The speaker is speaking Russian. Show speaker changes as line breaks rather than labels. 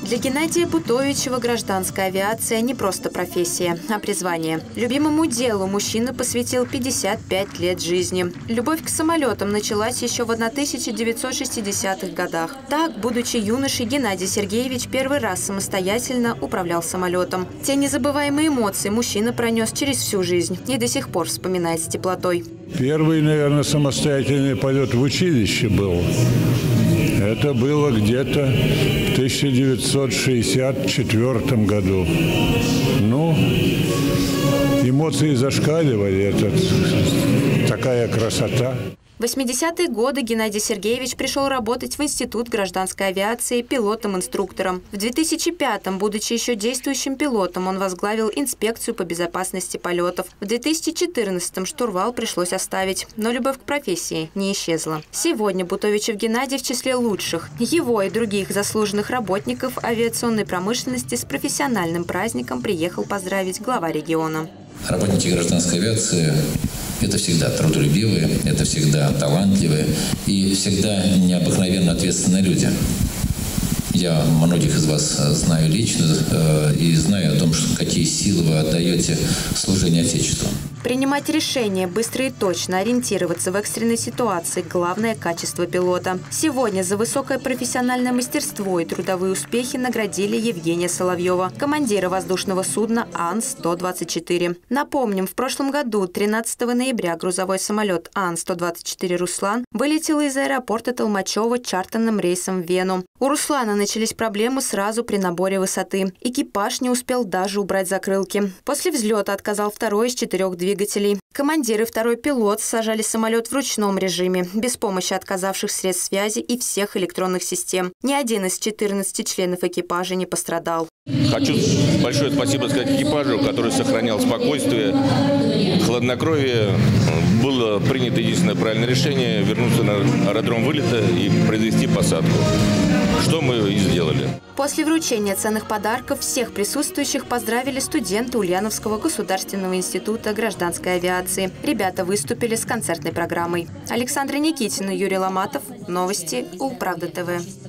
Для Геннадия Бутовичева гражданская авиация не просто профессия, а призвание. Любимому делу мужчина посвятил 55 лет жизни. Любовь к самолетам началась еще в 1960-х годах. Так, будучи юношей, Геннадий Сергеевич первый раз самостоятельно управлял самолетом. Те незабываемые эмоции мужчина пронес через всю жизнь и до сих пор вспоминает с теплотой.
Первый, наверное, самостоятельный полет в училище был. Это было где-то в 1964 году. Ну, эмоции зашкаливали, это такая красота.
В 80-е годы Геннадий Сергеевич пришел работать в Институт гражданской авиации пилотом-инструктором. В 2005-м, будучи еще действующим пилотом, он возглавил инспекцию по безопасности полетов. В 2014-м штурвал пришлось оставить, но любовь к профессии не исчезла. Сегодня Бутовичев Геннадий в числе лучших. Его и других заслуженных работников авиационной промышленности с профессиональным праздником приехал поздравить глава региона.
Работники гражданской авиации – это всегда трудолюбивые, это всегда талантливые и всегда необыкновенно ответственные люди. Я многих из вас знаю лично и знаю о том, какие силы вы отдаете служению Отечеству.
Принимать решения, быстро и точно ориентироваться в экстренной ситуации – главное качество пилота. Сегодня за высокое профессиональное мастерство и трудовые успехи наградили Евгения Соловьева, командира воздушного судна Ан-124. Напомним, в прошлом году, 13 ноября, грузовой самолет Ан-124 «Руслан» вылетел из аэропорта Толмачева чартерным рейсом в Вену. У «Руслана» начались проблемы сразу при наборе высоты. Экипаж не успел даже убрать закрылки. После взлета отказал второй из 4 двигателей. Командир и второй пилот сажали самолет в ручном режиме, без помощи отказавших средств связи и всех электронных систем. Ни один из 14 членов экипажа не пострадал.
Хочу большое спасибо сказать экипажу, который сохранял спокойствие, хладнокровие. Было принято единственное правильное решение – вернуться на аэродром вылета и произвести посадку, что мы и сделали.
После вручения ценных подарков всех присутствующих поздравили студенты Ульяновского государственного института гражданской авиации. Ребята выступили с концертной программой. Александра Никитина, Юрий Ломатов. Новости УЛ Правда ТВ.